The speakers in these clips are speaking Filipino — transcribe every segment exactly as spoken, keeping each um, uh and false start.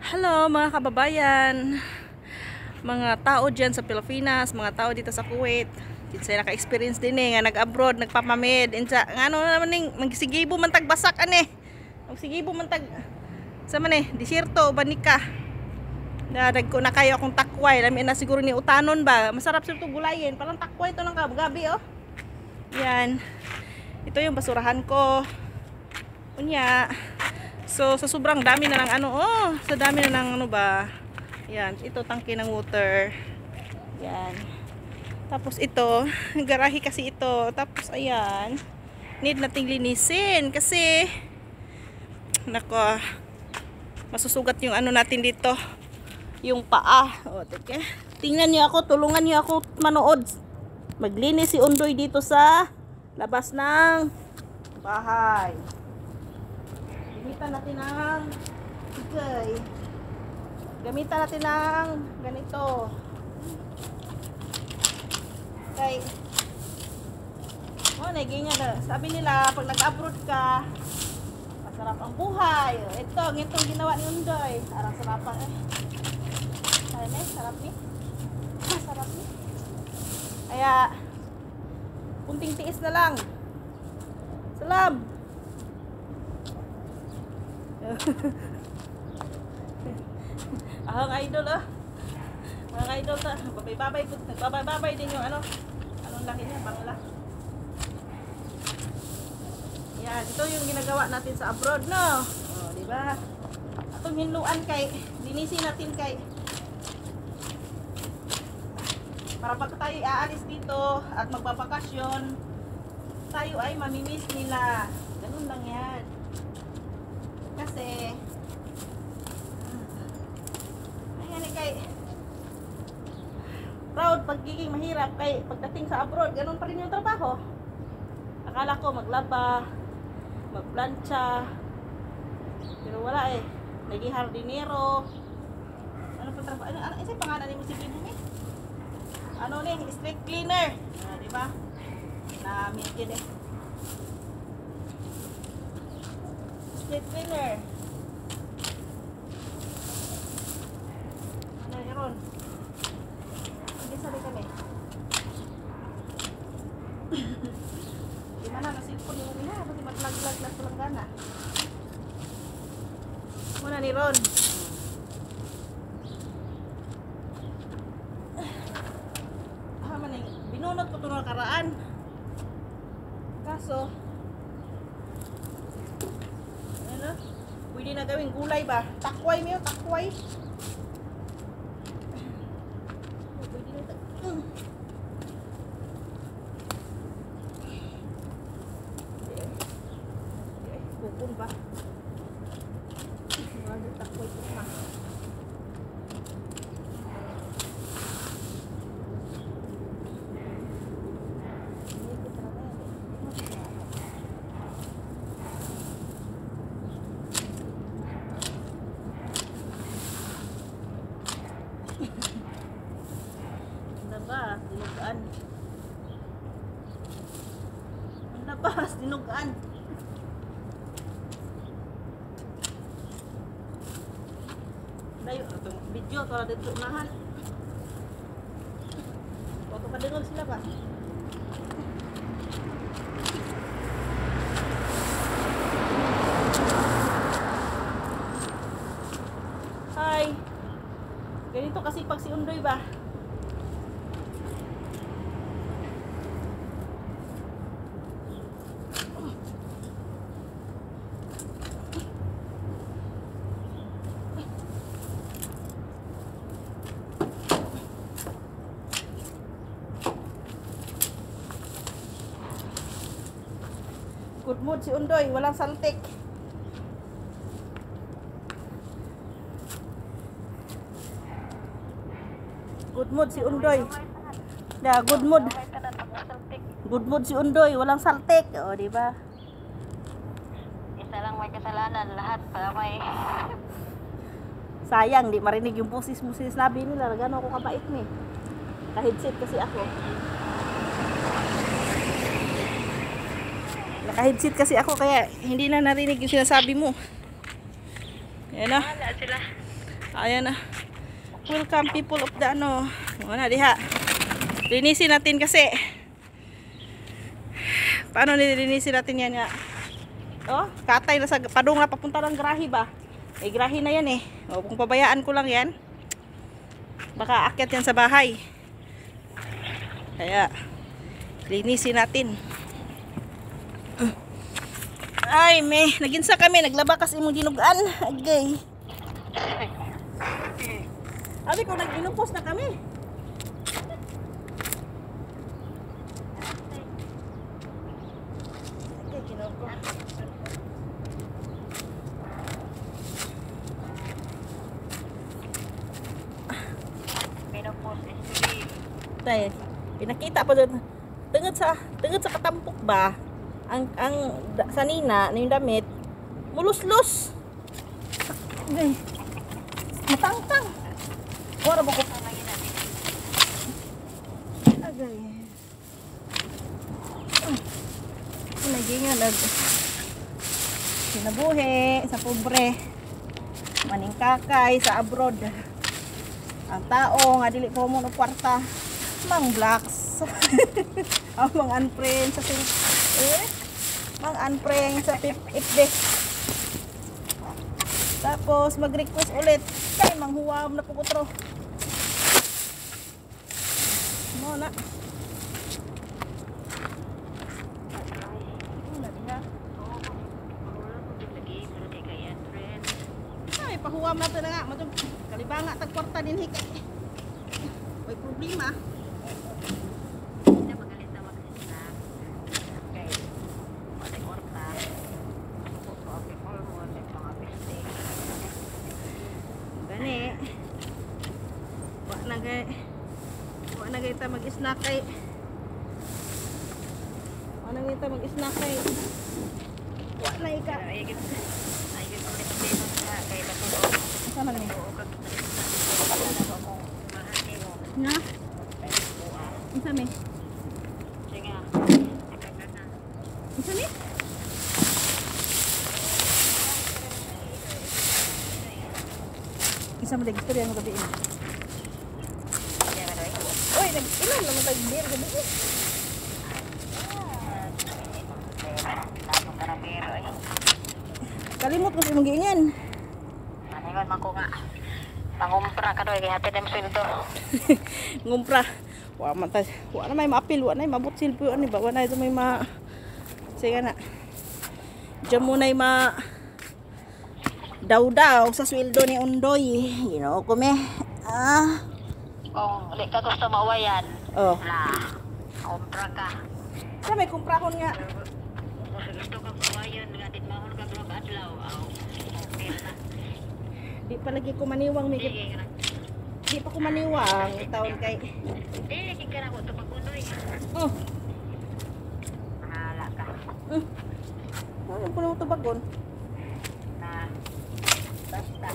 Hello mga kababayan, mga tao dyan sa Pilipinas, mga tao dito sa Kuwait. Kinsay naka-experience din eh, nga nag-abroad, nagpapamid. Insa, nga ano naman ning, magsigibo man tagbasak ane. Magsigibo man tag, sa man eh, disyerto, banika. Dadag ko na kayo akong takway, lamin na siguro ni utanon ba. Masarap sila ito gulayin, parang takway ito ng gabi oh. Yan, ito yung basurahan ko. Unya. So, sa sobrang dami na ng ano, oh, sa dami na ng ano ba. Yan, ito tangke ng water. Yan. Tapos ito, garahe kasi ito. Tapos ayan, need nating linisin kasi nako, masusugat yung ano natin dito, yung paa. O, teke. Tingnan niyo ako, tulungan niyo ako manood. Maglinis si Undoy dito sa labas ng bahay. Gamitan natin ng okay. Gamitan natin ng ganito. Okay. Oh, naginga na. Sabi nila, pag nag-abroad ka, masarap ang buhay. Ito, itong ginawa ni Undoy. Arang sarapan eh. Ayun eh, sarap ni. Sarap ni. Kaya, kunting tiis na lang. Salam! Ahang idol ah. Mga idol ta, babay-babay po, babay-babay din yung ano. Anong laki niya, bangla. Yan, ito yung ginagawa natin sa abroad, no? Oh, di ba? Atong hinluan kay, linisin natin kay para pag tayo aalis dito at magbabakasyon, tayo ay mamimiss nila. Ganun lang yan. Kasi ayan eh, kay proud pagiging mahirap kay pagdating sa abroad, ganun pa rin yung trabaho. Akala ko maglaba, magplancha, pero wala eh, naging hardinero. Ano pa trabaho? Ano, ano isa pangalan ni mo si Bibo eh? Ano ni, street cleaner, ah, di ba? Na yun eh, street cleaner. Ano yun? Hindi sabi kami. Di mana na silpon yung ina, kasi maglag-lag na sa langgana. Muna ni Ron. Ah, maning, binunot ko ito ng karaan. Kaso, ano? Pwede na gawing gulay ba? Takway mo yun, takway. Pwede na takway. Bukon ba? Mga takway ko pa. Nabas, dinugaan. Nabas, dinugaan. Dayo, itong video, para dito unahan. Huwag ka padungol sila ba? Hi! Ganito kasi pag si Undoy ba? Good mood si Undoy, walang saltik. Good mood si Undoy. Da, good mood. Good mood si Undoy, walang saltik. O, di ba? Isa lang may kasalanan, lahat para may Sayang, di marinig yung boses mo sinabi nila. Gano'n ako kabait ni. Naka-headset kasi ako. Naka-headset kasi ako kaya hindi na narinig yung sinasabi mo. Ayan na. wala sila. Ayan na. Welcome people of the ano. Ano diha. Linisin natin kasi. Paano nilinisin natin yan nga? Oh, katay na sa padung na papunta ng grahe ba? Eh grahe na yan eh. O kung pabayaan ko lang yan, baka akyat yan sa bahay. Kaya linisin natin. Ay, may naginsa kami, naglaba kasi imong dinugan. Agay. Abi ko nag-inupos na kami. Agay, kinoko. Menopause is real. Tay, pinakita pa doon. Tungod sa tungod sa katampok ba? Ang ang da- sanina na yung damit mulos-los. Agay. Matangtang. Ora ba ko? Agay. Lagi nga nag sinabuhi sa pobre. Maning kakay sa abroad. Ang tao nga dili ko mo ng kwarta, mang blacks. Ang mga unfriend sa sing eh, mang unfriend sa F B. Tapos mag-request ulit kay manghuwam na pugutro. Mo na. Ay, pahuwam na ito na nga. Matug, kalibanga, tagkwarta din hikay. May problema. Hindi magalit na mag-isla. Okay. Wala orta. Puto ako all mo sa mga mistake. Gani. Wa na gay. Wa na gay ta mag-snack kay. Wa na gay ta mag-snack kay. Wa na ika. Ay, gid. Ay, gid ko dito sa kay Batulo. Sama ni. Oo, kag mahali mo. Na? Ay, buwa. Isa mi. Sige. Kagana na. Isa mi? Isa mo dagito rin ang gabi. Kaya ba doy? Oy, nag-inom naman tayo beer gabi. Tapos ka ng biro eh. Kalimot ko sa imong giingan. Maningon man ko nga. Pangumpra ka doy, kaya hatid ang sweldo. Ngumpra. Wa man ta, wa na may maapil, wa na may mabot silpo ani ba, wa na ito may ma sige na. Diyan mo na ma daw-daw sa sweldo ni Undoy. You know, kume. Ah. Kung di ka gusto mauwayan, Oh. wala. Kumpra ka. Sa may kumprahon nga. Kung gusto ka mauwayan, nga di mahal ka mga adlaw. Aw, okay na. Di pa lagi ko maniwang may Sige ka na. di pa ko maniwang taon kay. Eh, hindi ka na ko ito pag-unoy. Oh. Mahala ka. Mm. Ano ko na tubagon? Na, basta.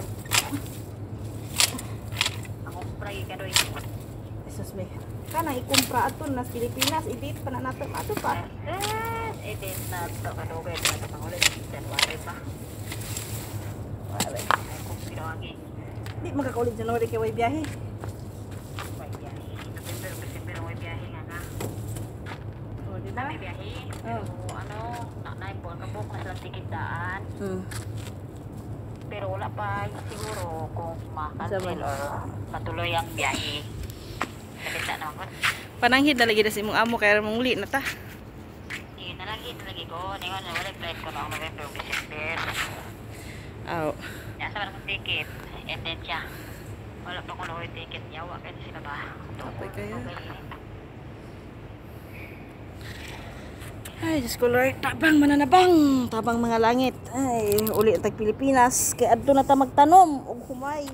Ang kumpray ka doy. Jesus me. Kana ikumpra aton nas Pilipinas, ibit pa na nato ato pa. Eh, edit na ito ka doy. Ito ka pangulit. January pa. Wala. Ay, kung pinawagi. Di magkakaulit January kay way biyahe. May biyahe. November, December, may biyahe nga na. Oh, di Na ba? may biyahe. Oh. Pero ano, nanay po, kabuk na silang tikitaan. Hmm. Pero wala pa siguro kung makancel Saman. or matuloy ang biyahe. Salita naman ko. Pananghid na lagi na si imong amo kaya mong uli na ta. Sige, nalagi, nalagi ko. Ningon, wala flight ko noong November, December. Aw. Nasa ba ng ticket? And then siya. Wala pa ko na ticket niya. Wala kayo sila ba? Tapay kaya. Okay. Ay, Diyos ko Lord, tabang mananabang, tabang mga langit. Ay, uli ang tag Pilipinas, kaya adto na ta magtanom og humay.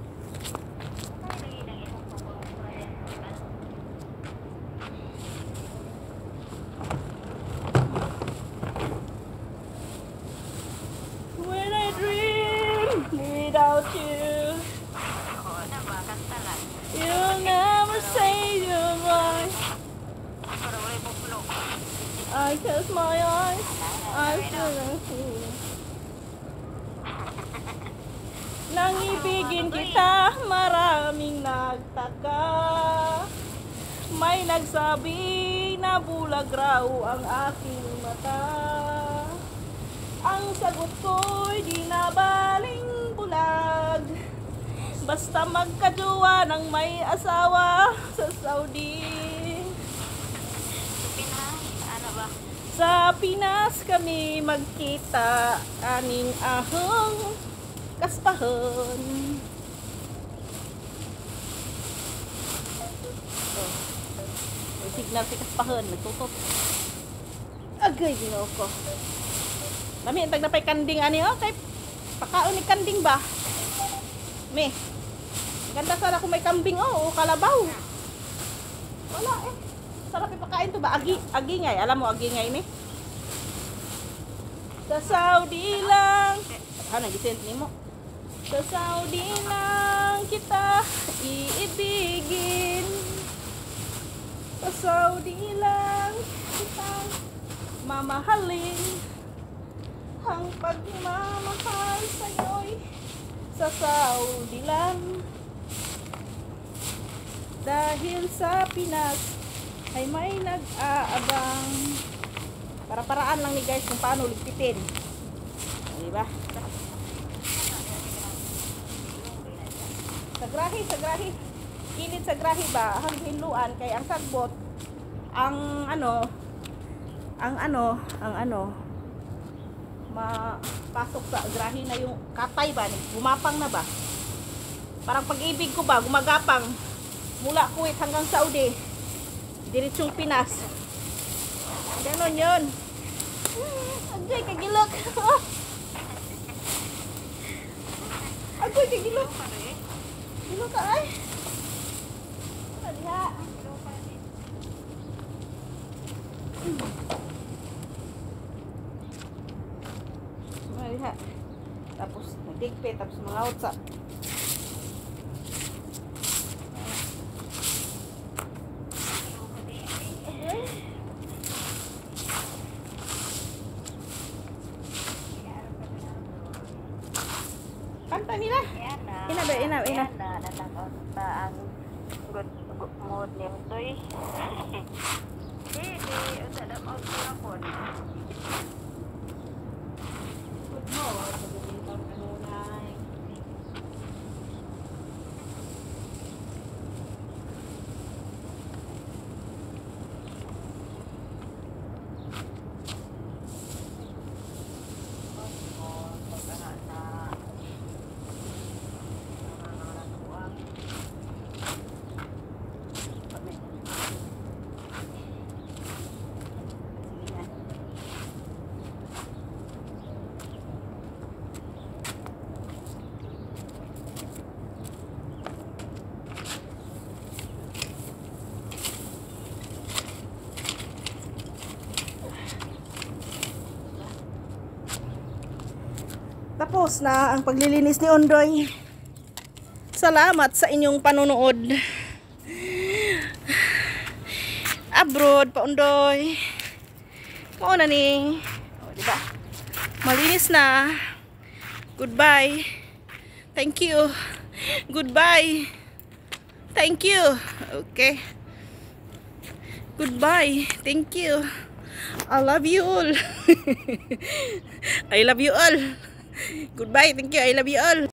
When I dream without you, Oo, na ba? Kanta lang. you'll never say you're mine. Para wala yung pulo. I close my eyes, I feel like you. Nang ibigin kita, maraming nagtaka. May nagsabi na bulag raw ang aking mata. Ang sagot ko'y di na baling bulag. Basta magkajowa ng may asawa sa Saudi. Pinas, ano ba? Sa Pinas kami magkita, aning ahong kaspahon. Oh. May signal si kaspahon, nagtutot. Agay, ginoo ko. Lami, intag na pa'y kanding ani, oh, kay pakaon ni kanding ba? Me, ganda sana kung may kambing, oh, o kalabaw. Wala eh. Sarap ipakain to ba? Agi, agingay. Alam mo, agingay ni? Sa Saudi lang. Ano, gisent ni mo? Sa Saudi lang kita iibigin. Sa Saudi lang kita mamahalin. Ang pagmamahal sa'yo'y sa Saudi lang. Dahil sa Pinas ay may nag-aabang. Para-paraan lang ni guys kung paano ligpitin. Diba? Sa grahe, sa grahe. Kilid sa grahe ba? Ang hinluan kay ang sagbot. Ang ano, ang ano, ang ano, mapasok sa grahe na yung katay ba? Gumapang na ba? Parang pag-ibig ko ba, gumagapang. Mula Kuwait hanggang Saudi. Diretsong Pinas. Ganon yun. Agay, kagilok. Agay, kagilok. Gilok ka ay. Adiha. Adiha. Tapos nagdigpe, tapos mga utsa. Kanta nila. Ina ba, ina, ina. Na, natakot pa ang good, good mood ni Utoy. Hindi, usa na mo ako. Good mood. Pagdating kanunay. Tapos na ang paglilinis ni Ondoy. Salamat sa inyong panonood. Abroad pa Ondoy. Mao na ni. O, diba? Malinis na. Goodbye. Thank you. Goodbye. Thank you. Okay. Goodbye. Thank you. I love you all. I love you all. Goodbye. Thank you. I love you all.